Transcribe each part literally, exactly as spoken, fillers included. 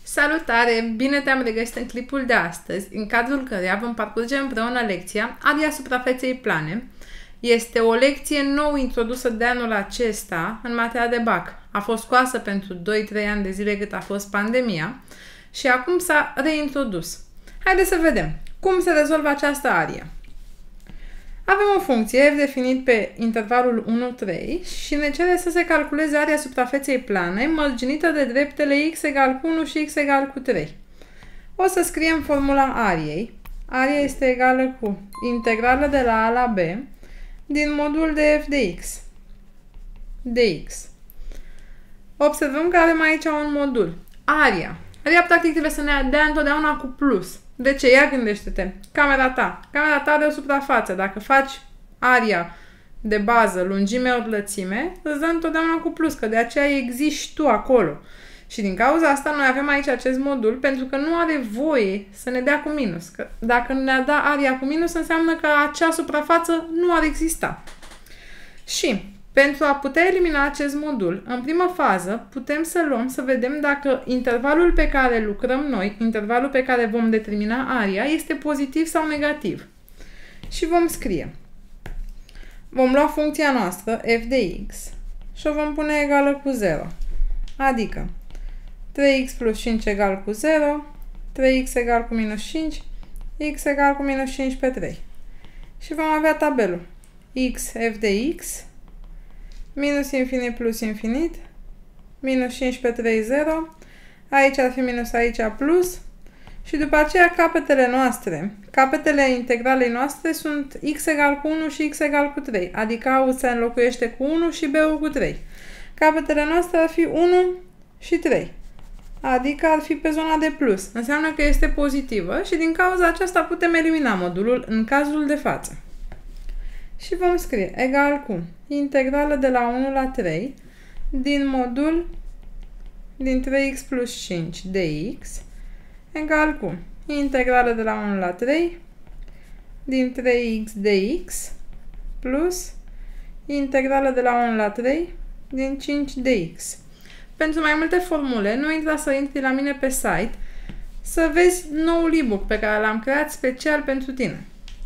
Salutare! Bine te-am regăsit în clipul de astăzi, în cadrul căreia vom parcurge împreună lecția Aria suprafeței plane. Este o lecție nou introdusă de anul acesta în materia de bac. A fost scoasă pentru doi trei ani de zile cât a fost pandemia și acum s-a reintrodus. Haideți să vedem cum se rezolvă această arie. Avem o funcție f definit pe intervalul unu trei și ne cere să se calculeze aria suprafeței plane mărginită de dreptele x egal cu unu și x egal cu trei. O să scriem formula ariei. Aria este egală cu integrală de la a la b din modul de f de x. dx. Observăm că avem aici un modul. Aria. Aria practic trebuie să ne dea întotdeauna cu plus. De ce? Ia gândește-te. Camera ta. Camera ta are o suprafață. Dacă faci aria de bază, lungime ori lățime, îți dă întotdeauna cu plus, că de aceea existi tu acolo. Și din cauza asta noi avem aici acest modul pentru că nu are voie să ne dea cu minus. Că dacă ne-a da aria cu minus, înseamnă că acea suprafață nu ar exista. Și pentru a putea elimina acest modul, în primă fază, putem să luăm să vedem dacă intervalul pe care lucrăm noi, intervalul pe care vom determina aria, este pozitiv sau negativ. Și vom scrie. Vom lua funcția noastră, f de x, și o vom pune egală cu zero. Adică trei x plus cinci egal cu zero, trei x egal cu minus cinci, x egal cu minus cinci pe trei. Și vom avea tabelul x f de x, minus infinit plus infinit, minus cinci pe trei, zero, aici ar fi minus, aici plus, și după aceea capetele noastre, capetele integralei noastre sunt x egal cu unu și x egal cu trei, adică a se înlocuiește cu unu și b-ul cu trei. Capetele noastre ar fi unu și trei, adică ar fi pe zona de plus, înseamnă că este pozitivă și din cauza aceasta putem elimina modulul în cazul de față. Și vom scrie egal cu integrală de la unu la trei din modul din trei x plus cinci dx egal cu integrală de la unu la trei din trei x dx plus integrală de la unu la trei din cinci dx. Pentru mai multe formule, nu intra să intri la mine pe site să vezi noul e-book pe care l-am creat special pentru tine.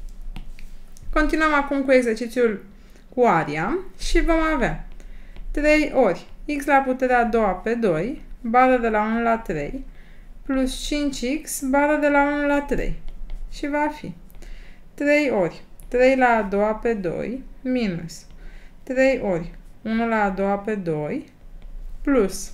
Continuăm acum cu exercițiul cu aria și vom avea trei ori x la puterea a doua pe doi, bară de la unu la trei, plus cinci x, bară de la unu la trei. Și va fi trei ori trei la a doua pe doi, minus trei ori unu la a doua pe doi, plus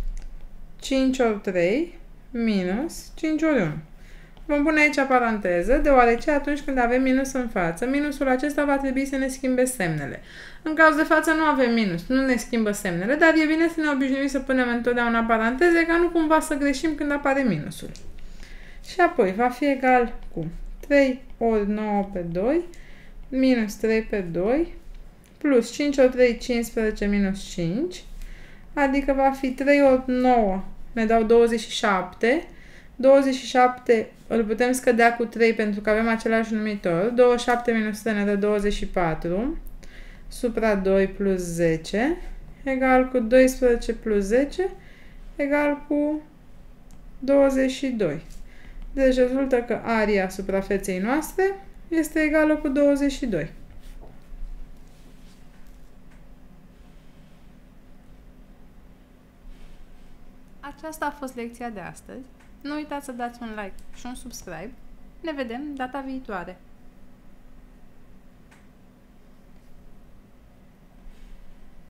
cinci ori trei, minus cinci ori unu. Vom pune aici paranteză, deoarece atunci când avem minus în față, minusul acesta va trebui să ne schimbe semnele. În caz de față nu avem minus, nu ne schimbă semnele, dar e bine să ne obișnuim să punem întotdeauna paranteze, ca nu cumva să greșim când apare minusul. Și apoi va fi egal cu trei ori nouă pe doi, minus trei pe doi, plus cinci ori trei, cincisprezece, minus cinci, adică va fi trei ori nouă, ne dau douăzeci și șapte, douăzeci și șapte îl putem scădea cu trei pentru că avem același numitor. douăzeci și șapte minus trei ne dă douăzeci și patru. Supra doi plus zece egal cu doisprezece plus zece egal cu douăzeci și doi. Deci rezultă că aria suprafeței noastre este egală cu douăzeci și doi. Aceasta a fost lecția de astăzi. Nu uitați să dați un like și un subscribe. Ne vedem data viitoare!